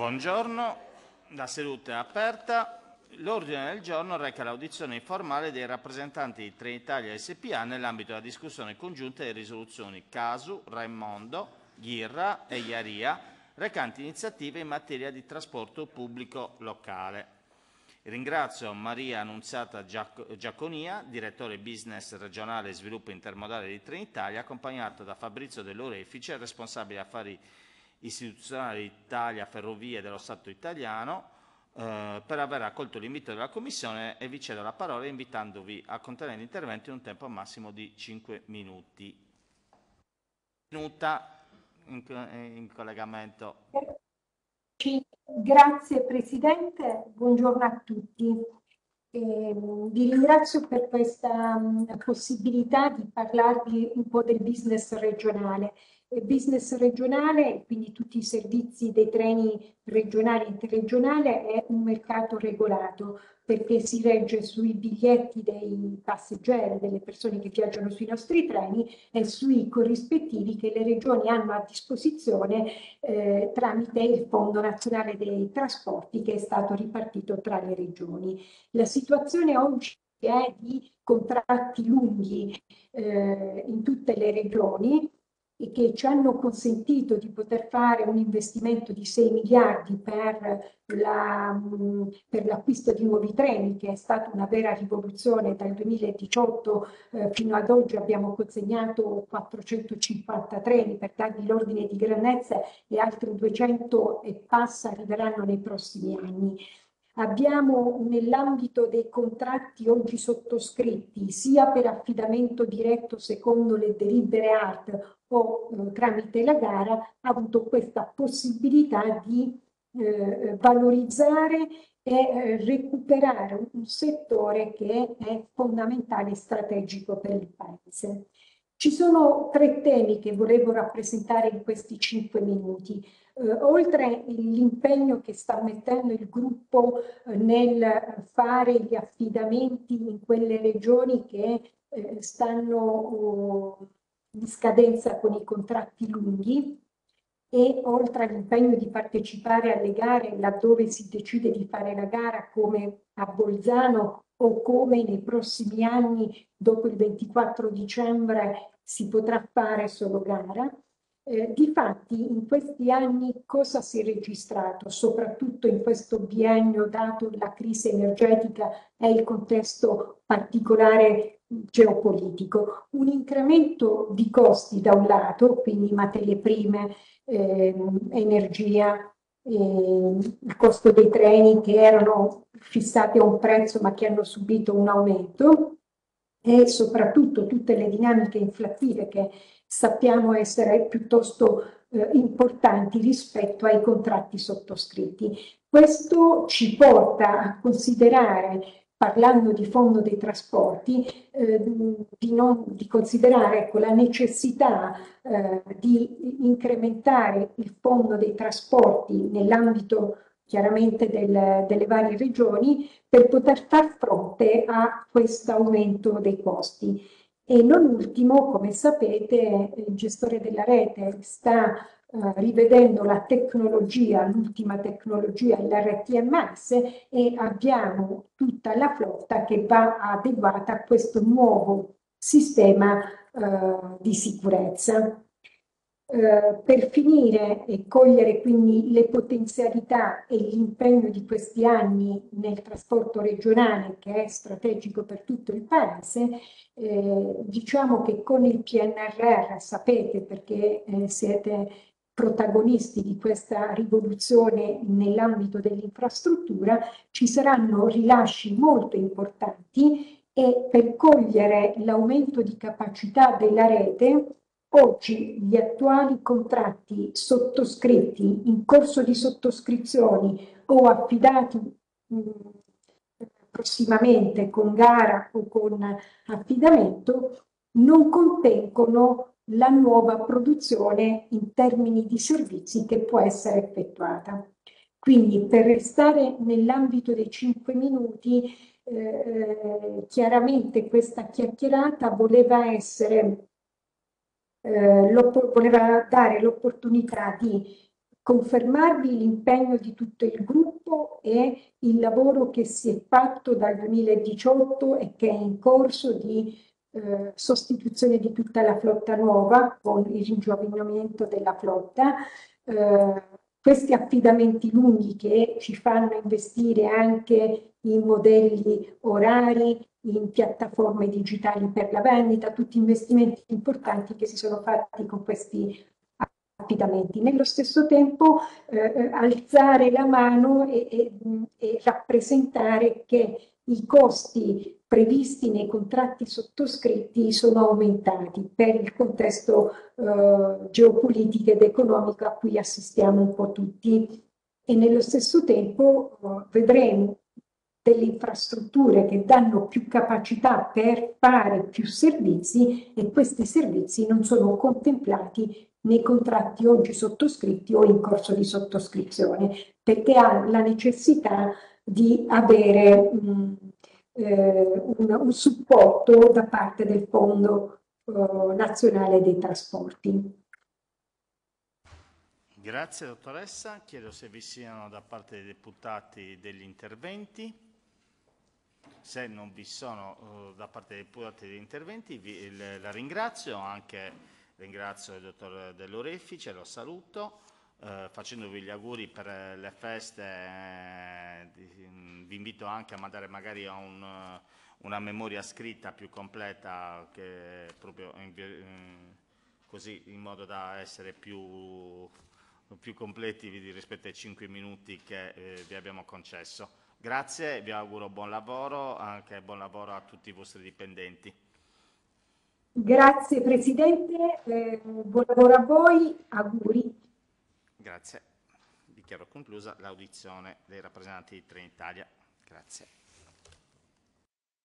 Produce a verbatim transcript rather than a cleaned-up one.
Buongiorno, la seduta è aperta. L'ordine del giorno reca l'audizione informale dei rappresentanti di Trenitalia S p A nell'ambito della discussione congiunta delle risoluzioni Casu, Raimondo, Ghirra e Iaria, recanti iniziative in materia di trasporto pubblico locale. Ringrazio Maria Annunziata Giaconia, direttore business regionale e sviluppo intermodale di Trenitalia, accompagnata da Fabrizio Dell'Orefice, responsabile affari istituzionali Italia Ferrovie dello Stato italiano, eh, per aver accolto l'invito della Commissione, e vi cedo la parola invitandovi a contenere l'intervento in un tempo massimo di cinque minuti. Minuta in, in collegamento. Grazie Presidente, buongiorno a tutti. Eh, vi ringrazio per questa um, possibilità di parlarvi un po' del business regionale. Il business regionale, quindi tutti i servizi dei treni regionali e interregionali, è un mercato regolato perché si regge sui biglietti dei passeggeri, delle persone che viaggiano sui nostri treni e sui corrispettivi che le regioni hanno a disposizione eh, tramite il Fondo Nazionale dei Trasporti, che è stato ripartito tra le regioni. La situazione oggi è di contratti lunghi eh, in tutte le regioni, e che ci hanno consentito di poter fare un investimento di sei miliardi per l'acquisto di nuovi treni, che è stata una vera rivoluzione. Dal duemiladiciotto eh, fino ad oggi abbiamo consegnato quattrocentocinquanta treni, per darvi l'ordine di grandezza, e altri duecento e passa arriveranno nei prossimi anni. Abbiamo nell'ambito dei contratti oggi sottoscritti, sia per affidamento diretto secondo le delibere A R T o eh, tramite la gara, avuto questa possibilità di eh, valorizzare e eh, recuperare un, un settore che è fondamentale e strategico per il Paese. Ci sono tre temi che volevo rappresentare in questi cinque minuti. Uh, oltre l'impegno che sta mettendo il gruppo uh, nel fare gli affidamenti in quelle regioni che uh, stanno uh, in scadenza con i contratti lunghi, e oltre all'impegno di partecipare alle gare laddove si decide di fare la gara, come a Bolzano, o come nei prossimi anni dopo il ventiquattro dicembre si potrà fare solo gara. Eh, difatti in questi anni cosa si è registrato, soprattutto in questo biennio, dato la crisi energetica e il contesto particolare geopolitico? Un incremento di costi da un lato, quindi materie prime, eh, energia, eh, il costo dei treni che erano fissati a un prezzo ma che hanno subito un aumento, e soprattutto tutte le dinamiche inflattive che sappiamo essere piuttosto eh, importanti rispetto ai contratti sottoscritti. Questo ci porta a considerare, parlando di fondo dei trasporti, eh, di, non, di considerare ecco, la necessità eh, di incrementare il fondo dei trasporti nell'ambito chiaramente del, delle varie regioni, per poter far fronte a questo aumento dei costi. E non ultimo, come sapete, il gestore della rete sta eh, rivedendo la tecnologia, l'ultima tecnologia, l'R T M S, e abbiamo tutta la flotta che va adeguata a questo nuovo sistema eh, di sicurezza. Uh, per finire e cogliere quindi le potenzialità e l'impegno di questi anni nel trasporto regionale, che è strategico per tutto il Paese, eh, diciamo che con il P N R R, sapete perché eh, siete protagonisti di questa rivoluzione nell'ambito dell'infrastruttura, ci saranno rilasci molto importanti, e per cogliere l'aumento di capacità della rete, oggi gli attuali contratti sottoscritti, in corso di sottoscrizioni o affidati mh, prossimamente con gara o con affidamento, non contengono la nuova produzione in termini di servizi che può essere effettuata. Quindi, per restare nell'ambito dei cinque minuti, eh, chiaramente questa chiacchierata voleva essere Eh, voleva dare l'opportunità di confermarvi l'impegno di tutto il gruppo e il lavoro che si è fatto dal duemiladiciotto e che è in corso di eh, sostituzione di tutta la flotta nuova con il ringiovanimento della flotta. Eh, questi affidamenti lunghi che ci fanno investire anche in modelli orari, in piattaforme digitali per la vendita, tutti investimenti importanti che si sono fatti con questi affidamenti. Nello stesso tempo eh, alzare la mano e, e, e rappresentare che i costi previsti nei contratti sottoscritti sono aumentati per il contesto eh, geopolitico ed economico a cui assistiamo un po' tutti, e nello stesso tempo eh, vedremo delle infrastrutture che danno più capacità per fare più servizi, e questi servizi non sono contemplati nei contratti oggi sottoscritti o in corso di sottoscrizione, perché ha la necessità di avere mh, eh, un, un supporto da parte del Fondo eh, Nazionale dei Trasporti. Grazie dottoressa, chiedo se vi siano da parte dei deputati degli interventi. Se non vi sono uh, da parte dei deputati degli interventi, vi, il, la ringrazio, anche ringrazio il dottor Dell'Orefice, lo saluto, uh, facendovi gli auguri per le feste. Eh, di, vi invito anche a mandare magari a un, uh, una memoria scritta più completa, che proprio in, in, così in modo da essere più, più completi rispetto ai cinque minuti che eh, vi abbiamo concesso. Grazie, vi auguro buon lavoro, anche buon lavoro a tutti i vostri dipendenti. Grazie Presidente, eh, buon lavoro a voi, auguri. Grazie. Dichiaro conclusa l'audizione dei rappresentanti di Trenitalia. Grazie.